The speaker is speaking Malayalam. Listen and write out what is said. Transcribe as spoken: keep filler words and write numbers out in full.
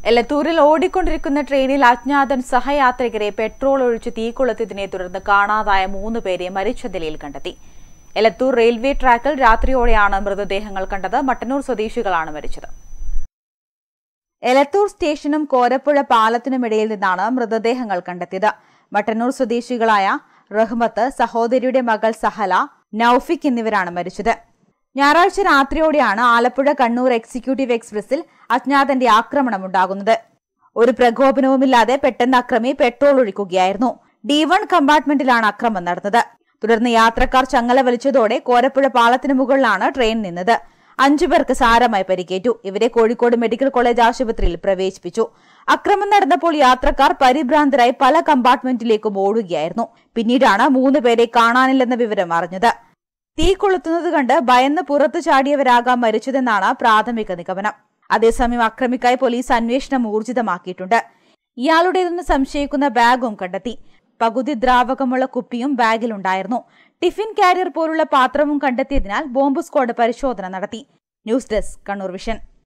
എലത്തൂരിൽ ഓടിക്കൊണ്ടിരിക്കുന്ന ട്രെയിനിൽ അജ്ഞാതൻ സഹയാത്രികരെ പെട്രോൾ ഒഴിച്ച് തീകൊളുത്തിയതിനെ തുടർന്ന് കാണാതായ മൂന്ന് പേരെ മരിച്ച നിലയിൽ കണ്ടെത്തി. എലത്തൂർ റെയിൽവേ ട്രാക്കിൽ രാത്രിയോടെയാണ് മൃതദേഹങ്ങൾ കണ്ടത്. മട്ടന്നൂർ സ്വദേശികളാണ് മരിച്ചത്. എലത്തൂർ സ്റ്റേഷനും കോരപ്പുഴ പാലത്തിനുമിടയിൽ നിന്നാണ് മൃതദേഹങ്ങൾ കണ്ടെത്തിയത്. മട്ടന്നൂർ സ്വദേശികളായ റഹ്മത്ത്, സഹോദരിയുടെ മകൾ സഹല, നൌഫിക് എന്നിവരാണ് മരിച്ചത്. ഞായറാഴ്ച രാത്രിയോടെയാണ് ആലപ്പുഴ കണ്ണൂർ എക്സിക്യൂട്ടീവ് എക്സ്പ്രസിൽ അജ്ഞാതന്റെ ആക്രമണമുണ്ടാകുന്നത്. ഒരു പ്രകോപനവുമില്ലാതെ പെട്ടെന്ന് അക്രമി പെട്രോൾ ഒഴിക്കുകയായിരുന്നു. ഡി വൺ കമ്പാർട്ട്മെന്റിലാണ് അക്രമം നടന്നത്. തുടർന്ന് യാത്രക്കാർ ചങ്ങല വലിച്ചതോടെ കോരപ്പുഴ പാലത്തിന് മുകളിലാണ് ട്രെയിൻ നിന്നത്. അഞ്ചുപേർക്ക് സാരമായി പരിക്കേറ്റു. ഇവരെ കോഴിക്കോട് മെഡിക്കൽ കോളേജ് ആശുപത്രിയിൽ പ്രവേശിപ്പിച്ചു. അക്രമം നടന്നപ്പോൾ യാത്രക്കാർ പരിഭ്രാന്തരായി പല കമ്പാർട്ട്മെന്റിലേക്കും ഓടുകയായിരുന്നു. പിന്നീടാണ് മൂന്ന് പേരെ കാണാനില്ലെന്ന വിവരം അറിഞ്ഞത്. തീ കൊളുത്തുന്നത് കണ്ട് ഭയന്ന് പുറത്തു ചാടിയവരാകാം മരിച്ചതെന്നാണ് പ്രാഥമിക നിഗമനം. അതേസമയം അക്രമിക്കായി പോലീസ് അന്വേഷണം ഊർജിതമാക്കിയിട്ടുണ്ട്. ഇയാളുടേതെന്ന് സംശയിക്കുന്ന ബാഗും കണ്ടെത്തി. പകുതി ദ്രാവകമുള്ള കുപ്പിയും ബാഗിലുണ്ടായിരുന്നു. ടിഫിൻ കാരിയർ പോലുള്ള പാത്രവും കണ്ടെത്തിയതിനാൽ ബോംബ് സ്ക്വാഡ് പരിശോധന നടത്തി. News desk Kannur vision.